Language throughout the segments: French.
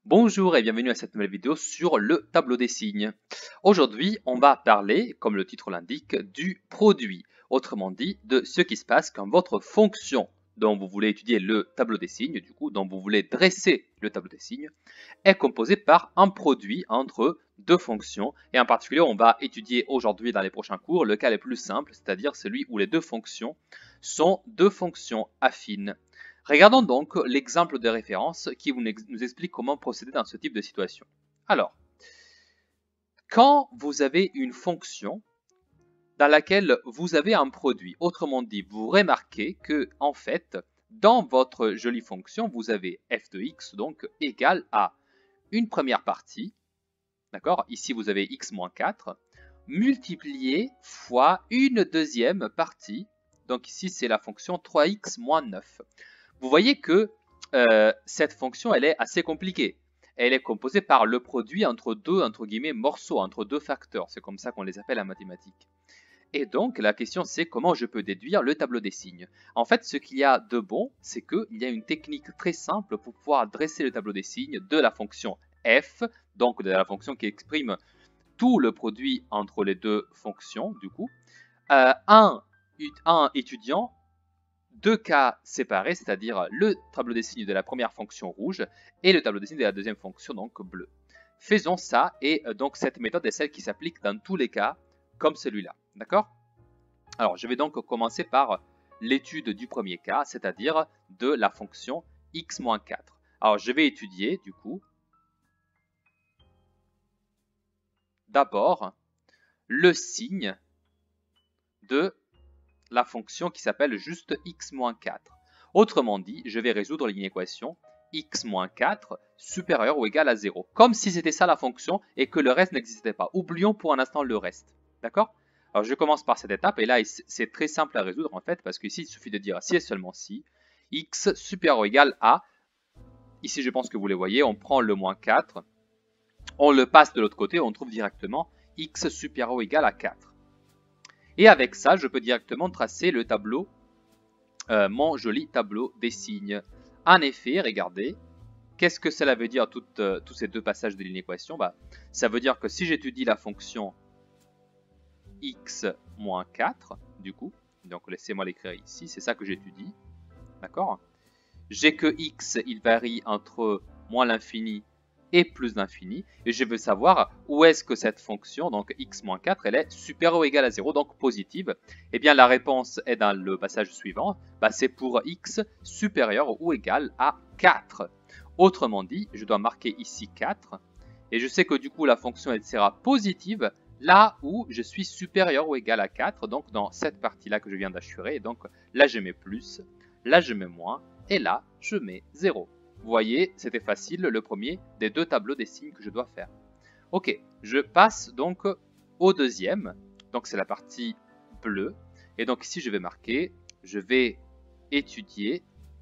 Bonjour et bienvenue à cette nouvelle vidéo sur le tableau des signes. Aujourd'hui, on va parler, comme le titre l'indique, du produit. Autrement dit, de ce qui se passe quand votre fonction dont vous voulez étudier le tableau des signes, dont vous voulez dresser le tableau des signes, est composé par un produit entre deux fonctions. Et en particulier, on va étudier aujourd'hui dans les prochains cours le cas le plus simple, c'est-à-dire celui où les deux fonctions sont deux fonctions affines. Regardons donc l'exemple de référence qui nous explique comment procéder dans ce type de situation. Alors, quand vous avez une fonction dans laquelle vous avez un produit, autrement dit, vous remarquez que, en fait, dans votre jolie fonction, vous avez f de x donc égal à une première partie, d'accord? Ici, vous avez x moins 4, multiplié fois une deuxième partie, donc ici, c'est la fonction 3x moins 9. Vous voyez que cette fonction, elle est assez compliquée. Elle est composée par le produit entre deux, entre guillemets, morceaux, entre deux facteurs. C'est comme ça qu'on les appelle en mathématiques. Et donc, la question, c'est comment je peux déduire le tableau des signes. En fait, ce qu'il y a de bon, c'est qu'il y a une technique très simple pour pouvoir dresser le tableau des signes de la fonction f, donc de la fonction qui exprime tout le produit entre les deux fonctions, du coup. Un étudiant, deux cas séparés, c'est-à-dire le tableau des signes de la première fonction rouge et le tableau des signes de la deuxième fonction, donc bleu. Faisons ça, et donc cette méthode est celle qui s'applique dans tous les cas, comme celui-là. D'accord? Alors, je vais donc commencer par l'étude du premier cas, c'est-à-dire de la fonction x-4. Alors, je vais étudier, du coup, d'abord le signe de la fonction qui s'appelle juste x-4. Autrement dit, je vais résoudre l'inéquation x-4 supérieur ou égal à 0, comme si c'était ça la fonction et que le reste n'existait pas. Oublions pour un instant le reste. D'accord? Alors je commence par cette étape et là c'est très simple à résoudre en fait parce qu'ici il suffit de dire si et seulement si x supérieur ou égal à, ici je pense que vous les voyez, on prend le moins 4, on le passe de l'autre côté, on trouve directement x supérieur ou égal à 4. Et avec ça, je peux directement tracer le tableau, mon joli tableau des signes. En effet, regardez, qu'est-ce que cela veut dire tous ces deux passages de l'inéquation? Ça veut dire que si j'étudie la fonction x moins 4, du coup, donc laissez-moi l'écrire ici, c'est ça que j'étudie, d'accord? J'ai que x, il varie entre moins l'infini et plus l'infini, et je veux savoir où est-ce que cette fonction, donc x-4, elle est supérieure ou égale à 0, donc positive. Eh bien, la réponse est dans le passage suivant, c'est pour x supérieur ou égal à 4. Autrement dit, je dois marquer ici 4, et je sais que du coup, la fonction, elle sera positive là où je suis supérieur ou égal à 4, donc dans cette partie-là que je viens d'assurer. Donc là, je mets plus, là, je mets moins, et là, je mets 0. Vous voyez, c'était facile, le premier des deux tableaux des signes que je dois faire. Ok, je passe donc au deuxième, donc c'est la partie bleue, et donc ici je vais marquer, je vais étudier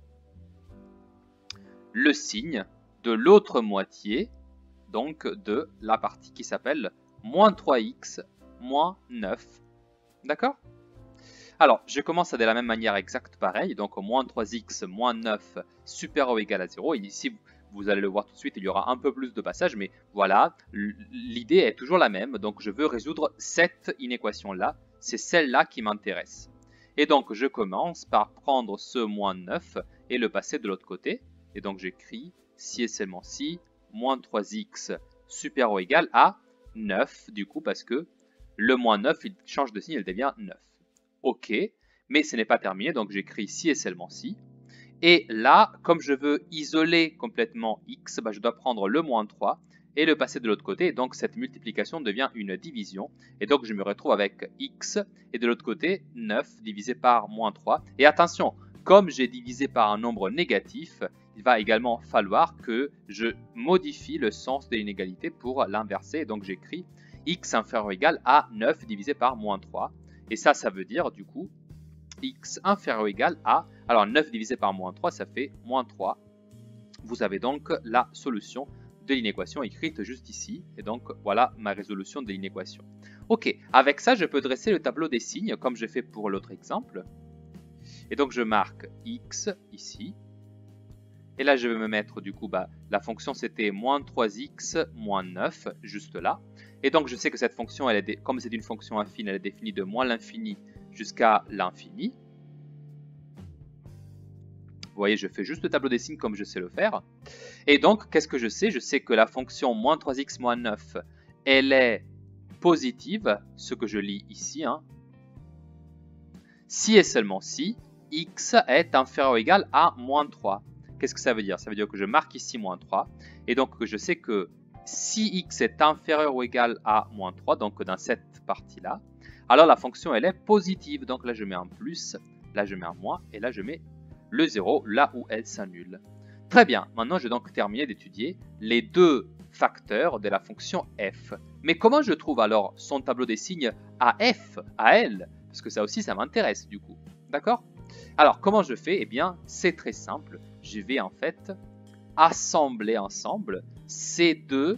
le signe de l'autre moitié, donc de la partie qui s'appelle moins 3x moins 9, d'accord? Alors, je commence de la même manière exacte pareil, donc moins 3x moins 9 supérieur ou égal à 0. Et ici, vous allez le voir tout de suite, il y aura un peu plus de passages, mais voilà, l'idée est toujours la même. Donc, je veux résoudre cette inéquation-là, c'est celle-là qui m'intéresse. Et donc, je commence par prendre ce moins 9 et le passer de l'autre côté. Et donc, j'écris si et seulement si, moins 3x supérieur ou égal à 9, du coup, parce que le moins 9, il change de signe, il devient 9. Ok, mais ce n'est pas terminé, donc j'écris si et seulement si. Et là, comme je veux isoler complètement x, je dois prendre le moins 3 et le passer de l'autre côté. Et donc cette multiplication devient une division. Et donc je me retrouve avec x et de l'autre côté 9 divisé par moins 3. Et attention, comme j'ai divisé par un nombre négatif, il va également falloir que je modifie le sens de l'inégalité pour l'inverser. Donc j'écris x inférieur ou égal à 9 divisé par moins 3. Et ça veut dire du coup x inférieur ou égal à, alors 9 divisé par moins 3, ça fait moins 3. Vous avez donc la solution de l'inéquation écrite juste ici. Et donc voilà ma résolution de l'inéquation. Ok, avec ça je peux dresser le tableau des signes comme j'ai fait pour l'autre exemple. Et donc je marque x ici. Et là, je vais me mettre du coup, la fonction c'était moins 3x moins 9, juste là. Et donc, je sais que cette fonction, comme c'est une fonction affine, elle est définie de moins l'infini jusqu'à l'infini. Vous voyez, je fais juste le tableau des signes comme je sais le faire. Et donc, qu'est-ce que je sais? Je sais que la fonction moins 3x moins 9, elle est positive, ce que je lis ici, hein, si et seulement si x est inférieur ou égal à moins 3. Qu'est-ce que ça veut dire? Ça veut dire que je marque ici moins 3, et donc je sais que si x est inférieur ou égal à moins 3, donc dans cette partie-là, alors la fonction elle est positive. Donc là je mets un plus, là je mets un moins, et là je mets le 0 là où elle s'annule. Très bien, maintenant je vais donc terminer d'étudier les deux facteurs de la fonction f. Mais comment je trouve alors son tableau des signes à f, à elle? Parce que ça aussi, ça m'intéresse du coup. D'accord? Alors, comment je fais? Eh bien, c'est très simple. Je vais en fait assembler ensemble ces deux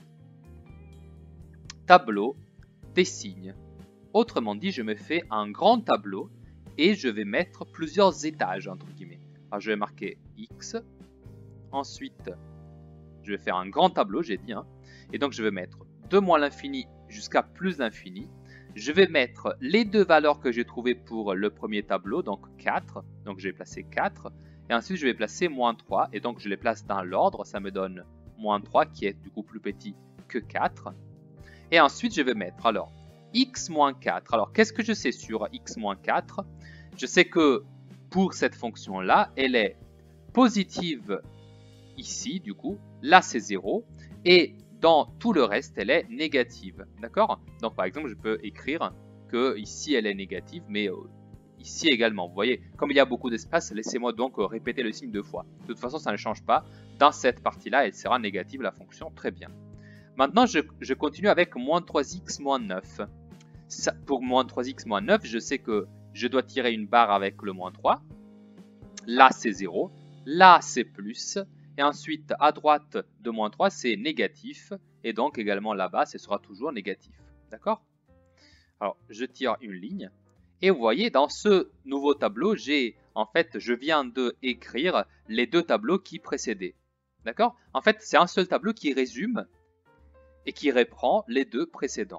tableaux des signes. Autrement dit, je me fais un grand tableau et je vais mettre plusieurs étages, entre guillemets. Alors, je vais marquer x. Ensuite, je vais faire un grand tableau, j'ai dit. Hein, et donc, je vais mettre de moins l'infini jusqu'à plus l'infini. Je vais mettre les deux valeurs que j'ai trouvées pour le premier tableau, donc 4. Donc je vais placer 4. Et ensuite je vais placer moins 3. Et donc je les place dans l'ordre. Ça me donne moins 3 qui est du coup plus petit que 4. Et ensuite je vais mettre alors x moins 4. Alors qu'est-ce que je sais sur x moins 4? Je sais que pour cette fonction-là, elle est positive ici du coup. Là c'est 0. Et dans tout le reste, elle est négative. D'accord? Donc, par exemple, je peux écrire que ici, elle est négative, mais ici également. Vous voyez, comme il y a beaucoup d'espace, laissez-moi donc répéter le signe deux fois. De toute façon, ça ne change pas. Dans cette partie-là, elle sera négative, la fonction. Très bien. Maintenant, je continue avec moins 3x moins 9. Pour moins 3x moins 9, je sais que je dois tirer une barre avec le moins 3. Là, c'est 0. Là, c'est plus. Et ensuite, à droite de moins 3, c'est négatif. Et donc, également là-bas, ce sera toujours négatif. D'accord? Alors, je tire une ligne. Et vous voyez, dans ce nouveau tableau, je viens de écrire les deux tableaux qui précédaient. D'accord? En fait, c'est un seul tableau qui résume et qui reprend les deux précédents.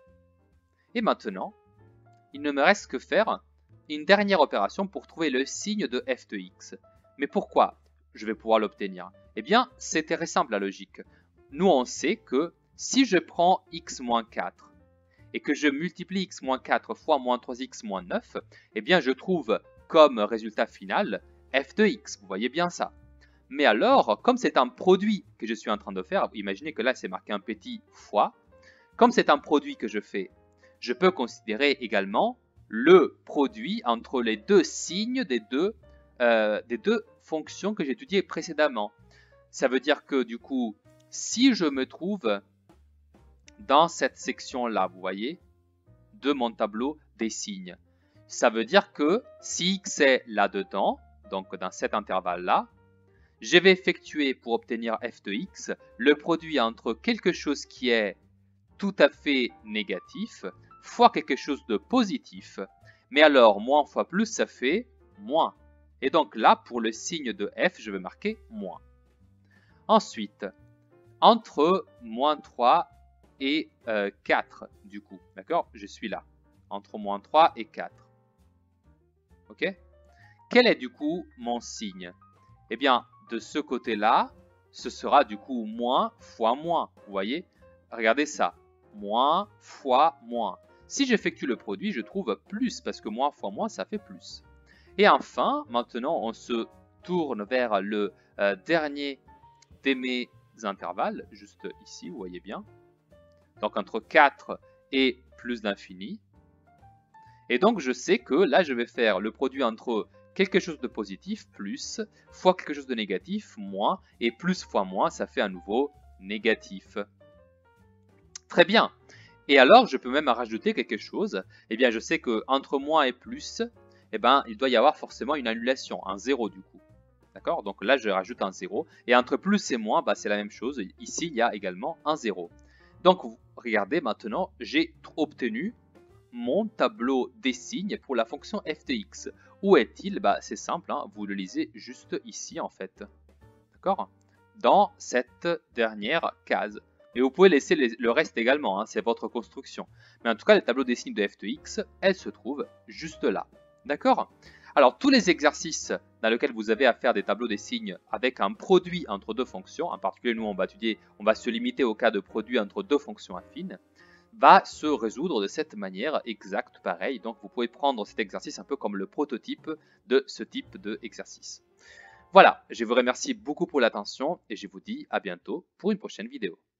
Et maintenant, il ne me reste que faire une dernière opération pour trouver le signe de f de x. Mais pourquoi je vais pouvoir l'obtenir? Eh bien, c'est très simple la logique. Nous, on sait que si je prends x moins 4 et que je multiplie x moins 4 fois moins 3x moins 9, eh bien, je trouve comme résultat final f de x. Vous voyez bien ça. Mais alors, comme c'est un produit que je suis en train de faire, imaginez que là, c'est marqué un petit fois. Comme c'est un produit que je fais, je peux considérer également le produit entre les deux signes des deux fonctions que j'ai étudiées précédemment. Ça veut dire que du coup, si je me trouve dans cette section-là, vous voyez, de mon tableau des signes, ça veut dire que si x est là-dedans, donc dans cet intervalle-là, je vais effectuer pour obtenir f de x le produit entre quelque chose qui est tout à fait négatif fois quelque chose de positif. Mais alors, moins fois plus, ça fait moins. Et donc là, pour le signe de f, je vais marquer moins. Ensuite, entre moins 3 et 4, du coup, d'accord? Je suis là, entre moins 3 et 4. Ok? Quel est du coup mon signe? Eh bien, de ce côté-là, ce sera du coup moins fois moins. Vous voyez? Regardez ça. Moins fois moins. Si j'effectue le produit, je trouve plus parce que moins fois moins, ça fait plus. Et enfin, maintenant, on se tourne vers le dernier de mes intervalles, juste ici, vous voyez bien. Donc entre 4 et plus d'infini. Et donc, je sais que là, je vais faire le produit entre quelque chose de positif, plus, fois quelque chose de négatif, moins, et plus fois moins, ça fait à nouveau négatif. Très bien. Et alors, je peux même rajouter quelque chose. Eh bien, je sais que entre moins et plus, eh ben, il doit y avoir forcément une annulation, un 0 du coup. D'accord? Donc là, je rajoute un 0. Et entre plus et moins, c'est la même chose. Ici, il y a également un 0. Donc, regardez, maintenant, j'ai obtenu mon tableau des signes pour la fonction f de x. Où est-il? C'est simple, hein, vous le lisez juste ici en fait. d'accord, dans cette dernière case. Et vous pouvez laisser le reste également, hein, c'est votre construction. Mais en tout cas, le tableau des signes de f de x, elle se trouve juste là, d'accord? Alors, tous les exercices dans lesquels vous avez à faire des tableaux des signes avec un produit entre deux fonctions, en particulier nous on va se limiter au cas de produit entre deux fonctions affines, va se résoudre de cette manière exacte, pareil. Donc vous pouvez prendre cet exercice un peu comme le prototype de ce type d'exercice. Voilà, je vous remercie beaucoup pour l'attention et je vous dis à bientôt pour une prochaine vidéo.